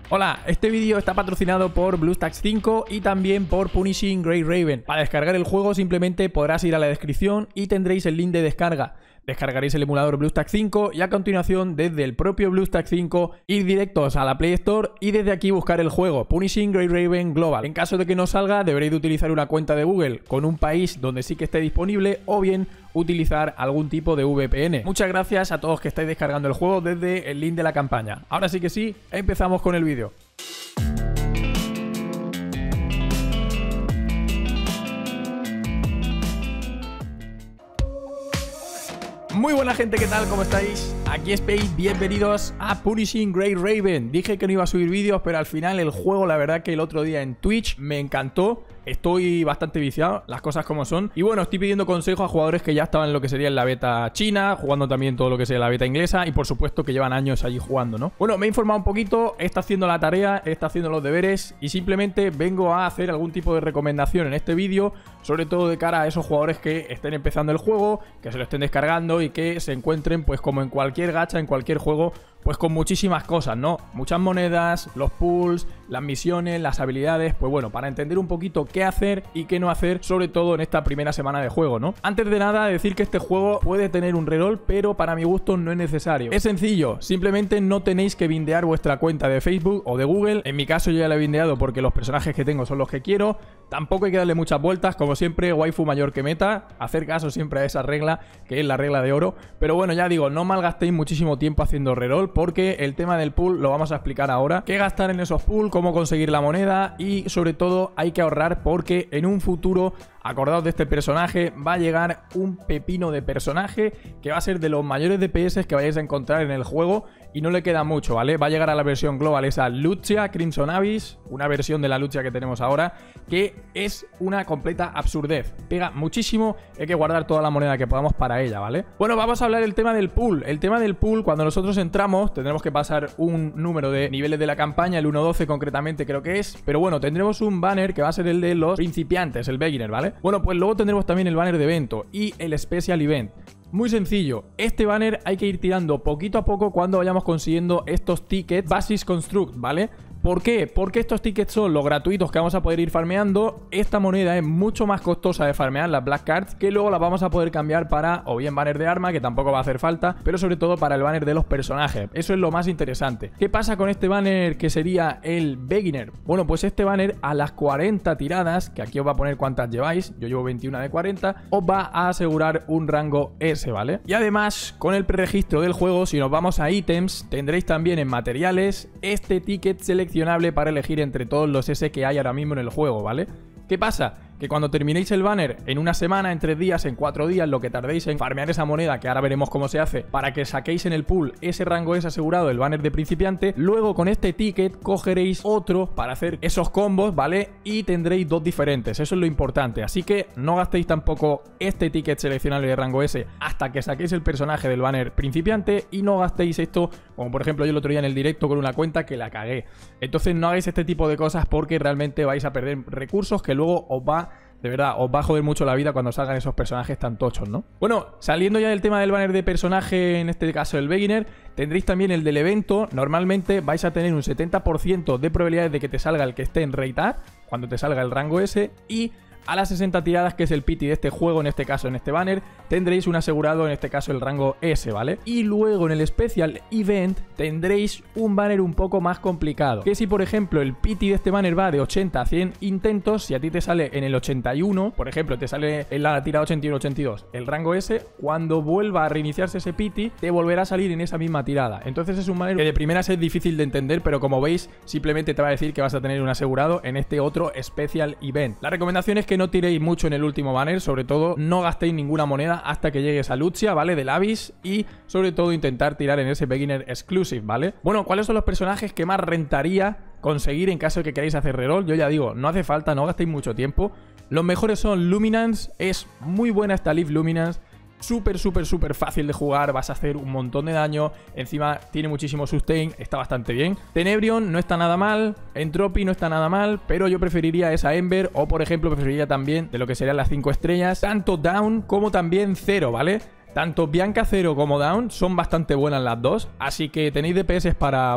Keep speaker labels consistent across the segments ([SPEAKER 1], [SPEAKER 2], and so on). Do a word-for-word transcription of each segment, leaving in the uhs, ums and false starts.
[SPEAKER 1] Hola, este vídeo está patrocinado por BlueStacks cinco y también por Punishing Gray Raven. Para descargar el juego simplemente podrás ir a la descripción y tendréis el link de descarga. Descargaréis el emulador BlueStacks cinco y a continuación desde el propio BlueStacks cinco ir directos a la Play Store y desde aquí buscar el juego Punishing Gray Raven Global. En caso de que no salga deberéis de utilizar una cuenta de Google con un país donde sí que esté disponible o bien utilizar algún tipo de V P N. Muchas gracias a todos que estáis descargando el juego desde el link de la campaña. Ahora sí que sí, empezamos con el vídeo. Muy buena gente, ¿qué tal? ¿Cómo estáis? Aquí es Space, bienvenidos a Punishing Gray Raven. Dije que no iba a subir vídeos, pero al final el juego, la verdad que el otro día en Twitch me encantó. Estoy bastante viciado, las cosas como son. Y bueno, estoy pidiendo consejo a jugadores que ya estaban en lo que sería en la beta china, jugando también todo lo que sería la beta inglesa y por supuesto que llevan años allí jugando, ¿no? Bueno, me he informado un poquito, he estado haciendo la tarea, he estado haciendo los deberes y simplemente vengo a hacer algún tipo de recomendación en este vídeo, sobre todo de cara a esos jugadores que estén empezando el juego, que se lo estén descargando y que se encuentren pues como en cualquier gacha, en cualquier juego, pues con muchísimas cosas, ¿no? Muchas monedas, los pools, las misiones, las habilidades, pues bueno, para entender un poquito qué hacer y qué no hacer, sobre todo en esta primera semana de juego, ¿no? Antes de nada, decir que este juego puede tener un reroll, pero para mi gusto no es necesario. Es sencillo, simplemente no tenéis que bindear vuestra cuenta de Facebook o de Google. En mi caso yo ya la he bindeado porque los personajes que tengo son los que quiero. Tampoco hay que darle muchas vueltas, como siempre, waifu mayor que meta. Hacer caso siempre a esa regla, que es la regla de oro. Pero bueno, ya digo, no malgastéis muchísimo tiempo haciendo reroll, porque el tema del pool lo vamos a explicar ahora. Qué gastar en esos pools, cómo conseguir la moneda y sobre todo hay que ahorrar porque en un futuro, acordaos de este personaje, va a llegar un pepino de personaje que va a ser de los mayores D P S que vayáis a encontrar en el juego y no le queda mucho, ¿vale? Va a llegar a la versión global esa Lucia Crimson Abyss, una versión de la Lucia que tenemos ahora que es una completa absurdez. Pega muchísimo, hay que guardar toda la moneda que podamos para ella, ¿vale? Bueno, vamos a hablar del tema del pool. El tema del pool, cuando nosotros entramos, tendremos que pasar un número de niveles de la campaña, el uno doce concretamente creo que es, pero bueno, tendremos un banner que va a ser el de los principiantes, el beginner, ¿vale? Bueno, pues luego tendremos también el banner de evento y el special event. Muy sencillo, este banner hay que ir tirando poquito a poco cuando vayamos consiguiendo estos tickets Basis Construct, ¿vale? ¿Por qué? Porque estos tickets son los gratuitos que vamos a poder ir farmeando. Esta moneda es mucho más costosa de farmear, las Black Cards, que luego las vamos a poder cambiar para o bien banner de arma, que tampoco va a hacer falta, pero sobre todo para el banner de los personajes. Eso es lo más interesante. ¿Qué pasa con este banner que sería el beginner? Bueno, pues este banner a las cuarenta tiradas, que aquí os va a poner cuántas lleváis, yo llevo veintiuna de cuarenta, os va a asegurar un rango S, ¿vale? Y además, con el preregistro del juego, si nos vamos a ítems, tendréis también en materiales este ticket seleccionado para elegir entre todos los S que hay ahora mismo en el juego, ¿vale? ¿Qué pasa? Que cuando terminéis el banner en una semana, en tres días, en cuatro días, lo que tardéis en farmear esa moneda, que ahora veremos cómo se hace, para que saquéis en el pool ese rango es asegurado, el banner de principiante, luego con este ticket cogeréis otro para hacer esos combos, ¿vale? Y tendréis dos diferentes, eso es lo importante, así que no gastéis tampoco este ticket seleccionable de rango S hasta que saquéis el personaje del banner principiante y no gastéis esto, como por ejemplo yo el otro día en el directo con una cuenta que la cagué. Entonces no hagáis este tipo de cosas porque realmente vais a perder recursos que luego os va de verdad, os va a joder mucho la vida cuando salgan esos personajes tan tochos, ¿no? Bueno, saliendo ya del tema del banner de personaje, en este caso el beginner, tendréis también el del evento. Normalmente vais a tener un setenta por ciento de probabilidades de que te salga el que esté en Rate A, cuando te salga el rango S, y a las sesenta tiradas, que es el pity de este juego, en este caso en este banner, tendréis un asegurado, en este caso el rango S, ¿vale? Y luego en el Special Event tendréis un banner un poco más complicado, que si por ejemplo el pity de este banner va de ochenta a cien intentos, si a ti te sale en el ochenta y uno, por ejemplo te sale en la tirada ochenta y uno ochenta y dos el rango S, cuando vuelva a reiniciarse ese pity te volverá a salir en esa misma tirada. Entonces es un banner que de primeras es difícil de entender, pero como veis simplemente te va a decir que vas a tener un asegurado en este otro Special Event. La recomendación es que no tiréis mucho en el último banner, sobre todo no gastéis ninguna moneda hasta que llegues a Lucia, ¿vale? Del Abyss, y sobre todo intentar tirar en ese beginner exclusive, ¿vale? Bueno, ¿cuáles son los personajes que más rentaría conseguir en caso de que queráis hacer reroll? Yo ya digo, no hace falta, no gastéis mucho tiempo. Los mejores son Luminance, es muy buena esta Leaf Luminance. Súper, súper, súper fácil de jugar, vas a hacer un montón de daño, encima tiene muchísimo sustain, está bastante bien. Tenebrion no está nada mal, Entropy no está nada mal, pero yo preferiría esa Ember o por ejemplo preferiría también de lo que serían las cinco estrellas, tanto Down como también Zero, ¿vale? Tanto Bianca Zero como Down son bastante buenas las dos, así que tenéis D P S para, bueno,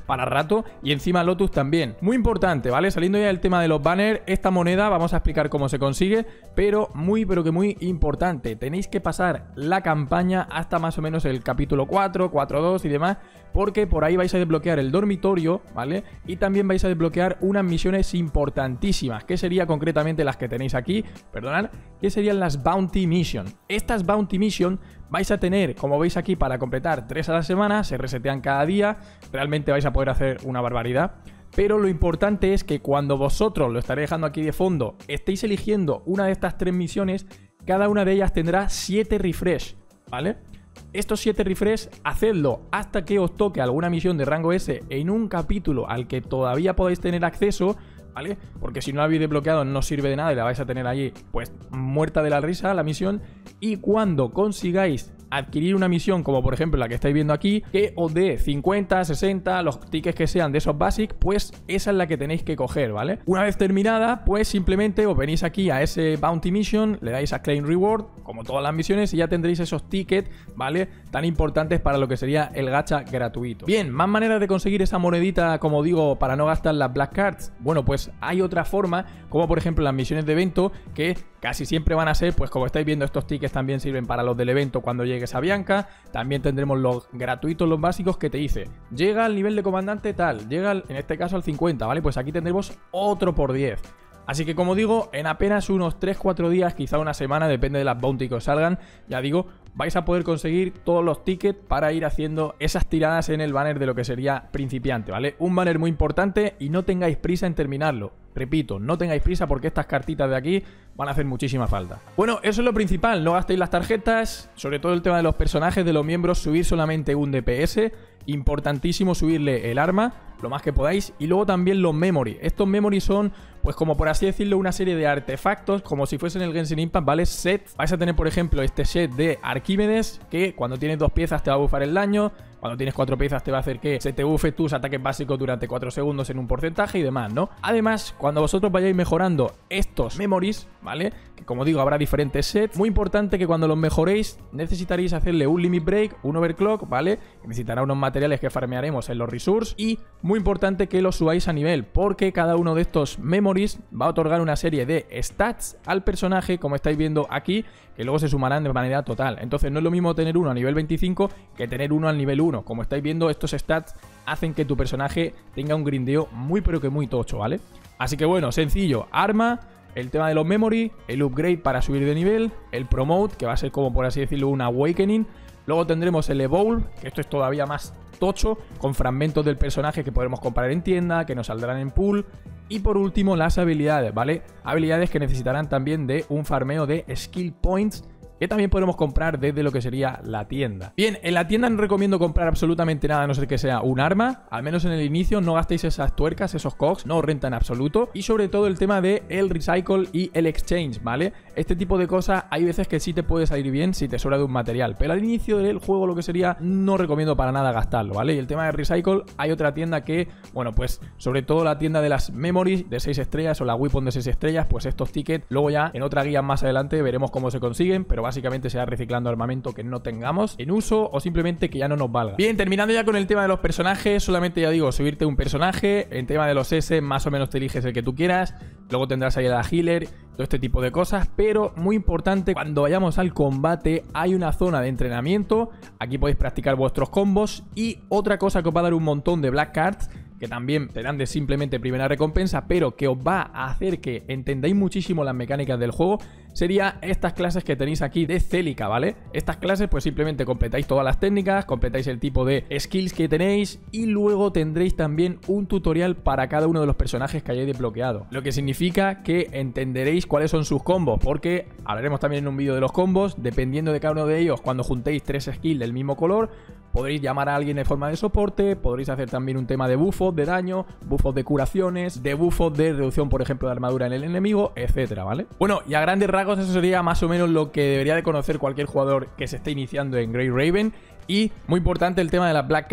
[SPEAKER 1] para rato. Y encima Lotus también. Muy importante, ¿vale? Saliendo ya del tema de los banners, esta moneda vamos a explicar cómo se consigue, pero muy pero que muy importante. Tenéis que pasar la campaña hasta más o menos el capítulo cuatro, cuatro punto dos y demás, porque por ahí vais a desbloquear el dormitorio, ¿vale? Y también vais a desbloquear unas misiones importantísimas, que serían concretamente las que tenéis aquí, perdonad, que serían las Bounty Mission. Estas Bounty Mission vais a tener, como veis aquí, para completar tres a la semana, se resetean cada día, realmente vais a poder hacer una barbaridad. Pero lo importante es que cuando vosotros, lo estaré dejando aquí de fondo, estéis eligiendo una de estas tres misiones, cada una de ellas tendrá siete refresh, ¿vale? Estos siete refresh, hacedlo hasta que os toque alguna misión de rango S en un capítulo al que todavía podáis tener acceso, ¿vale? Porque si no la habéis desbloqueado no sirve de nada y la vais a tener allí pues muerta de la risa la misión. Y cuando consigáis adquirir una misión como por ejemplo la que estáis viendo aquí, que os dé cincuenta, sesenta, los tickets que sean de esos basic, pues esa es la que tenéis que coger, ¿vale? Una vez terminada, pues simplemente os venís aquí a ese Bounty Mission, le dais a Claim Reward, como todas las misiones, y ya tendréis esos tickets, ¿vale? Tan importantes para lo que sería el gacha gratuito. Bien, más maneras de conseguir esa monedita, como digo, para no gastar las Black Cards. Bueno, pues hay otra forma, como por ejemplo las misiones de evento, que casi siempre van a ser, pues como estáis viendo, estos tickets también sirven para los del evento cuando llegues a Bianca. También tendremos los gratuitos, los básicos, que te dice, llega al nivel de comandante tal, llega al, en este caso al cincuenta, ¿vale? Pues aquí tendremos otro por diez. Así que como digo, en apenas unos tres cuatro días, quizá una semana, depende de las bounty que os salgan, ya digo, vais a poder conseguir todos los tickets para ir haciendo esas tiradas en el banner de lo que sería principiante, ¿vale? Un banner muy importante y no tengáis prisa en terminarlo. Repito, no tengáis prisa porque estas cartitas de aquí van a hacer muchísima falta. Bueno, eso es lo principal, no gastéis las tarjetas, sobre todo el tema de los personajes, de los miembros, subir solamente un D P S, importantísimo subirle el arma, lo más que podáis, y luego también los memory. Estos memory son, pues como por así decirlo, una serie de artefactos, como si fuesen el Genshin Impact, ¿vale? Set. Vais a tener, por ejemplo, este set de Arquímedes, que cuando tienes dos piezas te va a bufar el daño. Cuando tienes cuatro piezas te va a hacer que se te bufe tus ataques básicos durante cuatro segundos en un porcentaje y demás, ¿no? Además, cuando vosotros vayáis mejorando estos memories, ¿vale? Que como digo, habrá diferentes sets. Muy importante que cuando los mejoréis necesitaréis hacerle un limit break, un overclock, ¿vale? Necesitará unos materiales que farmearemos en los resources. Y muy importante que los subáis a nivel, porque cada uno de estos memories va a otorgar una serie de stats al personaje, como estáis viendo aquí, que luego se sumarán de manera total. Entonces no es lo mismo tener uno a nivel veinticinco que tener uno al nivel uno. Como estáis viendo, estos stats hacen que tu personaje tenga un grindeo muy pero que muy tocho, ¿vale? Así que bueno, sencillo, arma, el tema de los memory, el upgrade para subir de nivel, el promote, que va a ser como por así decirlo un awakening. Luego tendremos el evolve, que esto es todavía más tocho, con fragmentos del personaje que podremos comprar en tienda, que nos saldrán en pool. Y por último las habilidades, ¿vale? Habilidades que necesitarán también de un farmeo de skill points, que también podremos comprar desde lo que sería la tienda. Bien, en la tienda no recomiendo comprar absolutamente nada, a no ser que sea un arma. Al menos en el inicio no gastéis esas tuercas, esos cogs, no os renta en absoluto. Y sobre todo el tema de el recycle y el exchange, ¿vale? Este tipo de cosas hay veces que sí te puede salir bien si te sobra de un material, pero al inicio del juego lo que sería no recomiendo para nada gastarlo, ¿vale? Y el tema de recycle, hay otra tienda que, bueno, pues sobre todo la tienda de las memories de seis estrellas o la weapon de seis estrellas, pues estos tickets luego ya en otra guía más adelante veremos cómo se consiguen, pero básicamente será reciclando armamento que no tengamos en uso o simplemente que ya no nos valga. Bien, terminando ya con el tema de los personajes, solamente ya digo, subirte un personaje. En tema de los S, más o menos te eliges el que tú quieras. Luego tendrás ahí a la healer, todo este tipo de cosas, pero muy importante, cuando vayamos al combate hay una zona de entrenamiento. Aquí podéis practicar vuestros combos y otra cosa que os va a dar un montón de black cards, que también serán de simplemente primera recompensa, pero que os va a hacer que entendáis muchísimo las mecánicas del juego, sería estas clases que tenéis aquí de Celica, ¿vale? Estas clases pues simplemente completáis todas las técnicas, completáis el tipo de skills que tenéis y luego tendréis también un tutorial para cada uno de los personajes que hayáis desbloqueado, lo que significa que entenderéis cuáles son sus combos, porque hablaremos también en un vídeo de los combos. Dependiendo de cada uno de ellos, cuando juntéis tres skills del mismo color, podréis llamar a alguien de forma de soporte, podréis hacer también un tema de buffos de daño, buffos de curaciones, de buffos de reducción, por ejemplo, de armadura en el enemigo, etcétera, ¿vale? Bueno, y a grandes rasgos eso sería más o menos lo que debería de conocer cualquier jugador que se esté iniciando en Grey Raven. Y muy importante el tema de las Black Cards.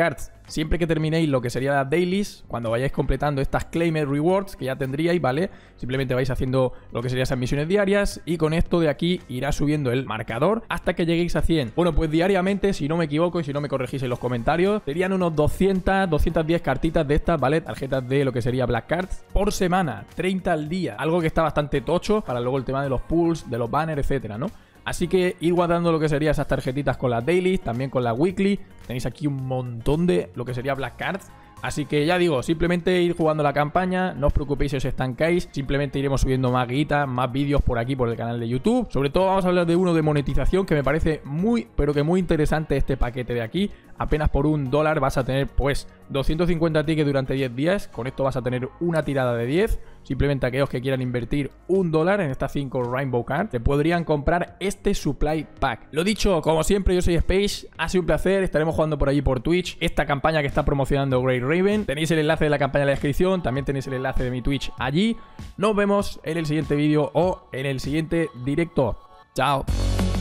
[SPEAKER 1] siempre que terminéis lo que sería las dailies, cuando vayáis completando estas claimed rewards que ya tendríais, ¿vale? Simplemente vais haciendo lo que serían esas misiones diarias y con esto de aquí irá subiendo el marcador hasta que lleguéis a cien. Bueno, pues diariamente, si no me equivoco y si no me corregís en los comentarios, serían unos doscientas, doscientas diez cartitas de estas, ¿vale? Tarjetas de lo que sería Black Cards por semana, treinta al día. Algo que está bastante tocho para luego el tema de los pools, de los banners, etcétera, ¿no? Así que ir guardando lo que sería esas tarjetitas con las dailies, también con la weekly. Tenéis aquí un montón de lo que sería Black Cards. Así que ya digo, simplemente ir jugando la campaña, no os preocupéis si os estancáis, simplemente iremos subiendo más guitas, más vídeos por aquí, por el canal de YouTube. Sobre todo vamos a hablar de uno de monetización que me parece muy, pero que muy interesante este paquete de aquí. Apenas por un dólar vas a tener pues doscientos cincuenta tickets durante diez días, con esto vas a tener una tirada de diez. Simplemente aquellos que quieran invertir un dólar en estas cinco Rainbow Cards te podrían comprar este Supply Pack. Lo dicho, como siempre, yo soy Space, ha sido un placer, estaremos jugando por allí por Twitch esta campaña que está promocionando Grey Raven. Tenéis el enlace de la campaña en la descripción, también tenéis el enlace de mi Twitch allí. Nos vemos en el siguiente vídeo o en el siguiente directo. Chao.